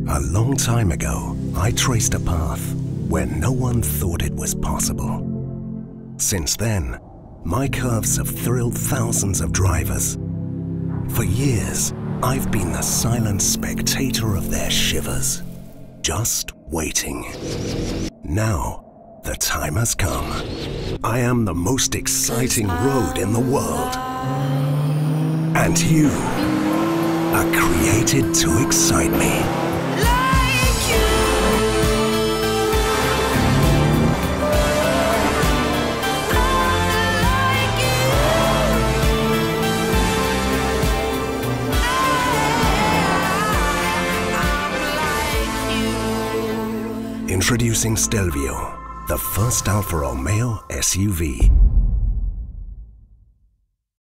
A long time ago, I traced a path where no one thought it was possible. Since then, my curves have thrilled thousands of drivers. For years, I've been the silent spectator of their shivers, just waiting. Now, the time has come. I am the most exciting road in the world. And you are created to excite me. Introducing Stelvio, the first Alfa Romeo SUV.